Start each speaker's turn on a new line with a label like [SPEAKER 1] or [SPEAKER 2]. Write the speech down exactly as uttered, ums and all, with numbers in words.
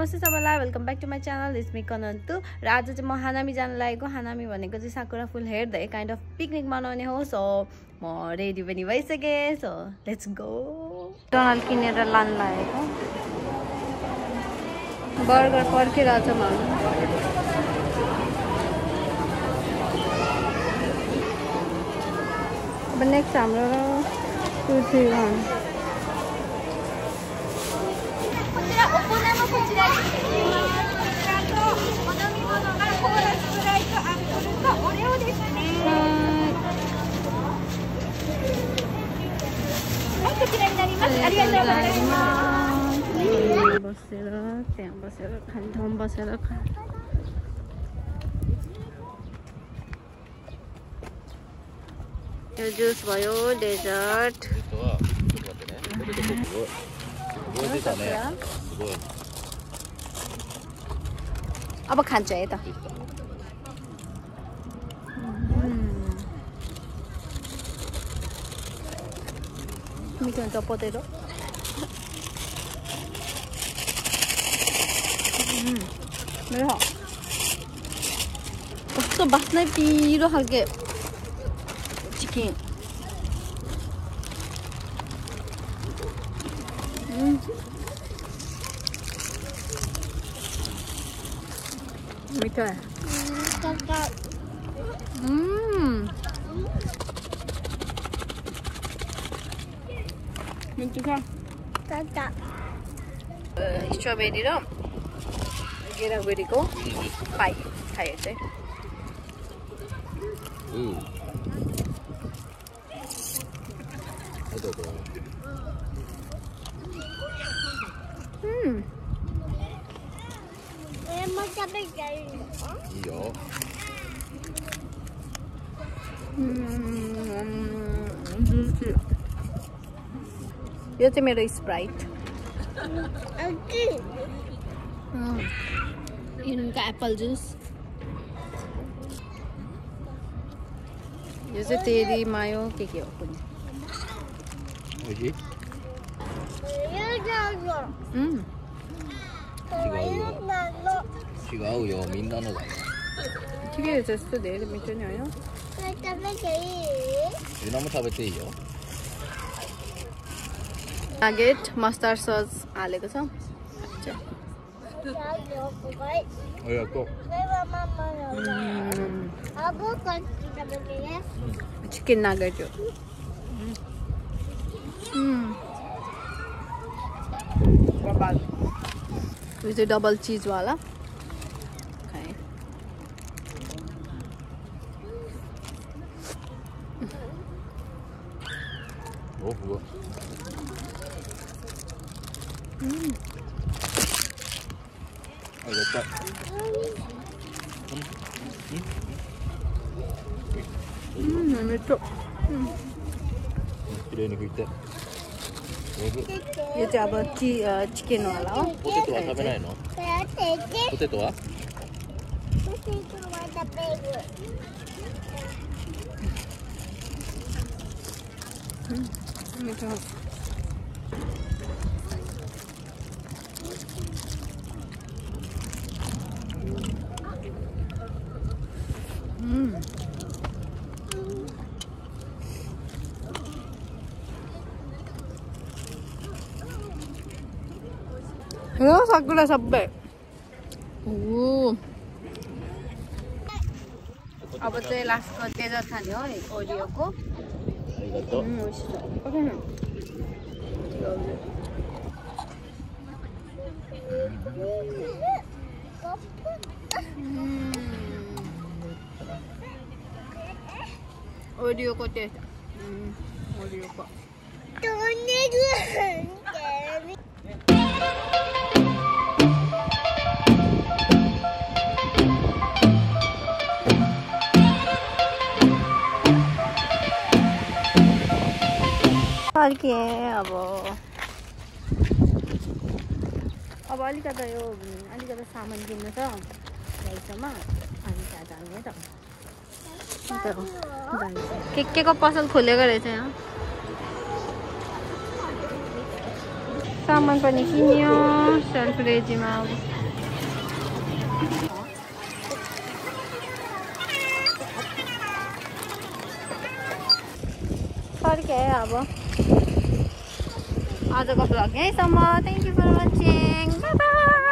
[SPEAKER 1] नमस्ते सबैलाई welcome back to my channel it's me Kanantu र आज चाहिँ म हानामी जान लागेको हानामी भनेको चाहिँ साकुरा फुल हेर्दै काइन्ड अफ पिकनिक मनाउने हो सो म रेडी पनि भइसकेँ सो लेट्स गो डोनाल्ड किनेर लान लागेको बर्गर पर्खिरहेछ माम अब नेक्स्ट हाम्रो टु थ्री वान बसेर त्यहाँ बसेर खाने ठाउँ बसेर खा यो जुस भयो डेजर्ट अब खान्छ है त मिठो हुन्छ पोटेटो मेरो कस्तो बास्नै पिरो खालके चिकन मिठो है स्ट्रबेरी र गेरागुरीको पाइ खायो चाहिँ यो चाहिँ मेरो स्प्राइट यिनको एप्पल जुस यो चाहिँ तेरी मायो के के हो कुनै
[SPEAKER 2] 違うよみんなのだよ
[SPEAKER 1] ठिकै छ यस्तो धेरै मिठो नि होइन
[SPEAKER 2] ユナも食べていいよ
[SPEAKER 1] नागेट मस्टर्ड सस हालेको छ चिकन नागेट हो यो चाहिँ डबल चीज वाला खाएँ मिठो यो चाहिँ अब चि चिकन वाला हो
[SPEAKER 2] पोटेटोは食べないのポテトは
[SPEAKER 1] मिठो यो साकुरा सबै अब चाहिँ लास्टको डेजर्ट खाने हो ओरियोको ओरियोको टेस्ट ओरियोको फर्के अब अब अलिकता यो अलिकता सामान किन्नु छ गाईसम्म अनि त्यहाँ जाने त के के को पसल खोलेको रहेछ यहाँ सामान पनि किन्यो सेल्फ रेजीमा फर्केँ अब आजको भ्लग यहीँसम्म. Thank you for watching. Bye by.